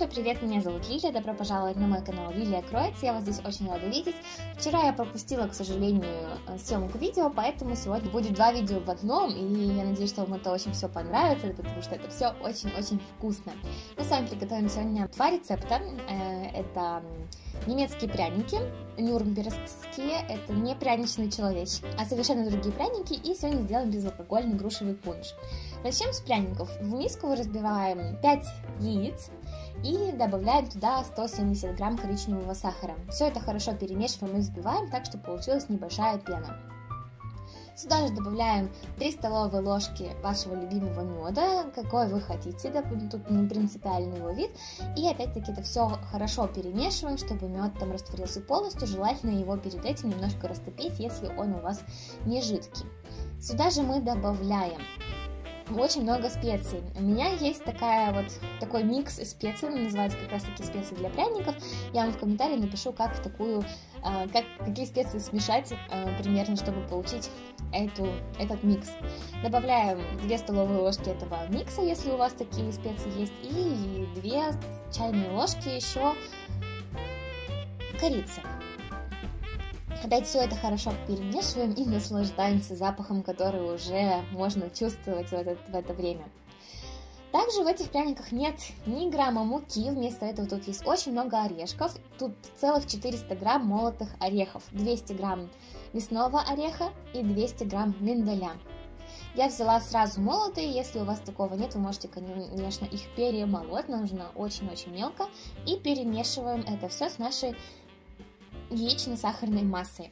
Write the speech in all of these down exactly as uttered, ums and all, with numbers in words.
Большой привет, меня зовут Лилия, добро пожаловать на мой канал Лилия Кроется, я вас здесь очень рада видеть. Вчера я пропустила, к сожалению, съемку видео, поэтому сегодня будет два видео в одном, и я надеюсь, что вам это очень все понравится, потому что это все очень-очень вкусно. Мы с вами приготовим сегодня два рецепта, это немецкие пряники, нюрнбергские, это не пряничные человечки, а совершенно другие пряники, и сегодня сделаем безалкогольный грушевый пунш. Начнем с пряников. В миску разбиваем пять яиц и добавляем туда сто семьдесят грамм коричневого сахара. Все это хорошо перемешиваем и взбиваем так, чтобы получилась небольшая пена. Сюда же добавляем три столовые ложки вашего любимого меда, какой вы хотите, тут не принципиальный его вид. И опять-таки это все хорошо перемешиваем, чтобы мед там растворился полностью, желательно его перед этим немножко растопить, если он у вас не жидкий. Сюда же мы добавляем очень много специй. У меня есть такая вот, такой микс специй, называется как раз таки специи для пряников. Я вам в комментарии напишу, как такую, как, какие специи смешать примерно, чтобы получить эту, этот микс. Добавляем две столовые ложки этого микса, если у вас такие специи есть, и две чайные ложки еще корицы. Опять все это хорошо перемешиваем и наслаждаемся запахом, который уже можно чувствовать в это, в это время. Также в этих пряниках нет ни грамма муки, вместо этого тут есть очень много орешков. Тут целых четыреста грамм молотых орехов, двести грамм лесного ореха и двести грамм миндаля. Я взяла сразу молотые, если у вас такого нет, вы можете, конечно, их перемолоть, нужно очень-очень мелко. И перемешиваем это все с нашей яично-сахарной массой.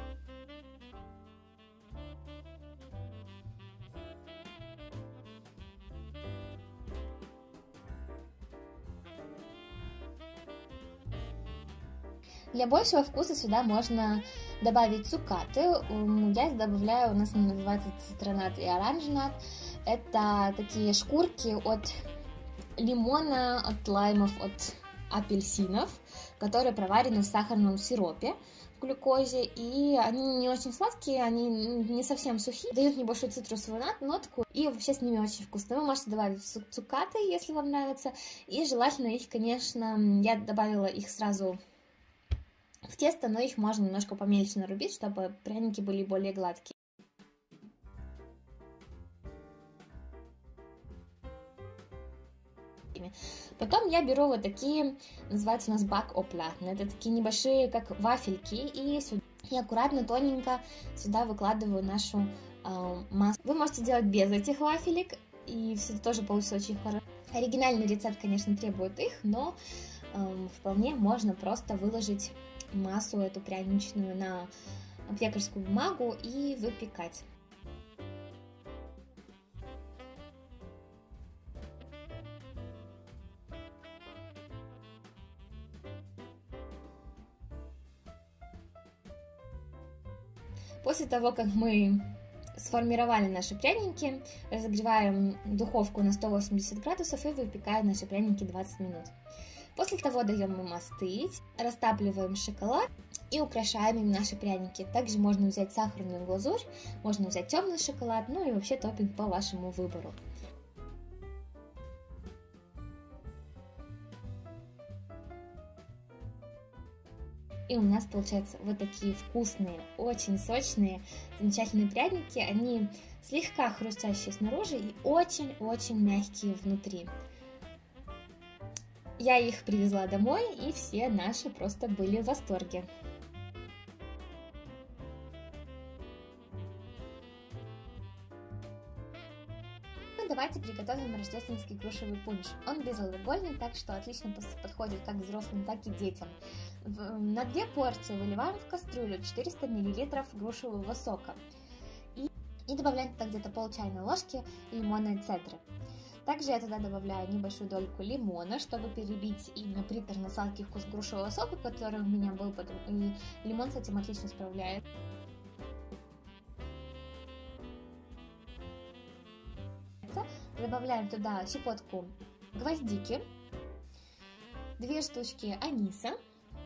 Для большего вкуса сюда можно добавить цукаты. Я добавляю, у нас называется цитронат и оранженат. Это такие шкурки от лимона, от лаймов, от апельсинов, которые проварены в сахарном сиропе, в глюкозе, и они не очень сладкие, они не совсем сухие, дают небольшую цитрусовую нотку, и вообще с ними очень вкусно. Вы можете добавить цукаты, если вам нравится, и желательно их, конечно, я добавила их сразу в тесто, но их можно немножко помельче нарубить, чтобы пряники были более гладкие. Потом я беру вот такие, называются у нас бак-оплатны, это такие небольшие, как вафельки, и, сюда, и аккуратно, тоненько сюда выкладываю нашу э, массу. Вы можете делать без этих вафелек, и все тоже получится очень хорошо. Оригинальный рецепт, конечно, требует их, но э, вполне можно просто выложить массу эту пряничную на пекарскую бумагу и выпекать. После того, как мы сформировали наши пряники, разогреваем духовку на сто восемьдесят градусов и выпекаем наши пряники двадцать минут. После того даем им остыть, растапливаем шоколад и украшаем им наши пряники. Также можно взять сахарную глазурь, можно взять темный шоколад, ну и вообще топпинг по вашему выбору. И у нас получаются вот такие вкусные, очень сочные, замечательные пряники. Они слегка хрустящие снаружи и очень-очень мягкие внутри. Я их привезла домой, и все наши просто были в восторге. Давайте приготовим рождественский грушевый пунш. Он безалкогольный, так что отлично подходит как взрослым, так и детям. На две порции выливаем в кастрюлю четыреста миллилитров грушевого сока. И, и добавляем туда где-то пол чайной ложки лимонной цедры. Также я туда добавляю небольшую дольку лимона, чтобы перебить именно приторно-сладкий вкус грушевого сока, который у меня был, и лимон с этим отлично справляется. Добавляем туда щепотку гвоздики, две штучки аниса,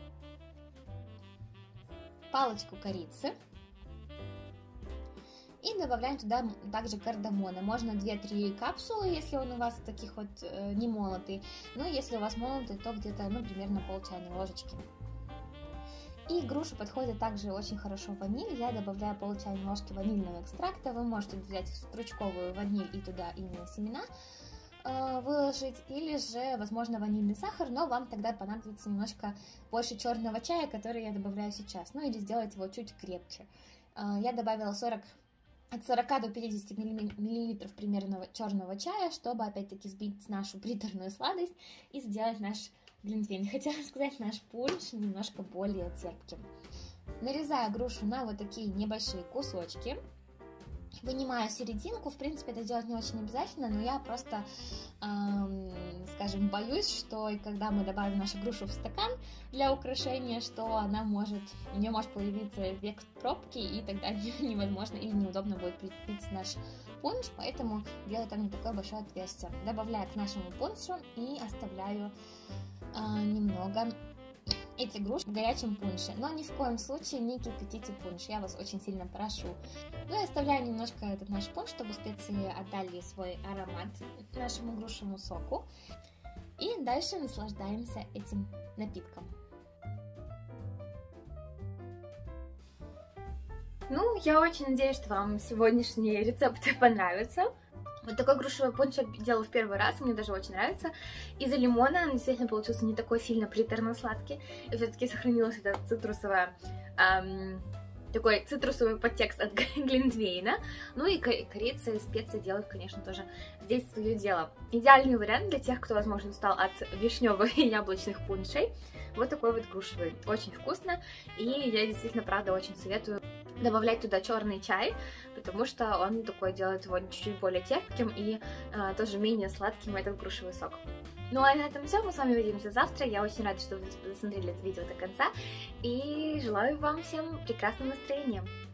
палочку корицы и И добавляем туда также кардамона. Можно две-три капсулы, если он у вас таких вот э, не молотый. Но если у вас молотый, то где-то, ну, примерно пол чайной ложечки. И грушу подходит также очень хорошо ваниль. Я добавляю пол чайной ложки ванильного экстракта. Вы можете взять стручковую ваниль и туда именно семена э, выложить. Или же, возможно, ванильный сахар, но вам тогда понадобится немножко больше черного чая, который я добавляю сейчас. Ну или сделать его чуть крепче. Э, я добавила сорок, от сорока до пятидесяти миллилитров примерно черного чая, чтобы опять-таки сбить нашу приторную сладость и сделать наш глинтвейн, хотела сказать, наш пунш немножко более терпким. Нарезаю грушу на вот такие небольшие кусочки, вынимаю серединку. В принципе, это делать не очень обязательно, но я просто, эм, скажем, боюсь, что когда мы добавим нашу грушу в стакан для украшения, что она может, у нее может появиться эффект пробки, и тогда невозможно или неудобно будет пить наш пунш, поэтому делаю там не такое большое отверстие. Добавляю к нашему пуншу и оставляю э, немного эти груши в горячем пунше, но ни в коем случае не кипятите пунш, я вас очень сильно прошу. Ну и оставляю немножко этот наш пунш, чтобы специи отдали свой аромат нашему грушевому соку. И дальше наслаждаемся этим напитком. Ну, я очень надеюсь, что вам сегодняшние рецепты понравятся. Вот такой грушевый пунш я делала в первый раз, мне даже очень нравится. Из-за лимона он действительно получился не такой сильно приторно-сладкий. И все-таки сохранилась эта цитрусовая, эм, такой цитрусовый подтекст от глинтвейна. Ну и корица и специи делают, конечно, тоже здесь свое дело. Идеальный вариант для тех, кто, возможно, устал от вишневых и яблочных пуншей. Вот такой вот грушевый. Очень вкусно. И я действительно, правда, очень советую добавлять туда черный чай, потому что он такой делает его чуть-чуть более терпким и э, тоже менее сладким этот грушевый сок. Ну а на этом все, мы с вами увидимся завтра. Я очень рада, что вы досмотрели это видео до конца и желаю вам всем прекрасного настроения.